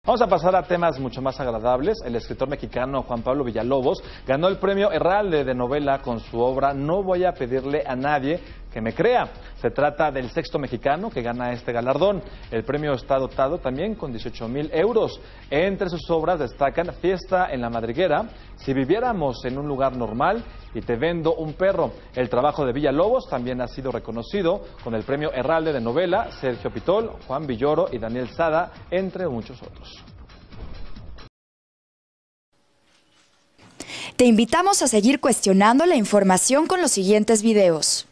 Vamos a pasar a temas mucho más agradables. El escritor mexicano Juan Pablo Villalobos ganó el premio Herralde de novela con su obra No voy a pedirle a nadie que me crea. Se trata del sexto mexicano que gana este galardón. El premio está dotado también con 18,000 euros. Entre sus obras destacan Fiesta en la Madriguera, Si viviéramos en un lugar normal y Te vendo un perro. El trabajo de Villalobos también ha sido reconocido con el premio Herralde de novela Sergio Pitol, Juan Villoro y Daniel Sada, entre muchos otros. Te invitamos a seguir cuestionando la información con los siguientes videos.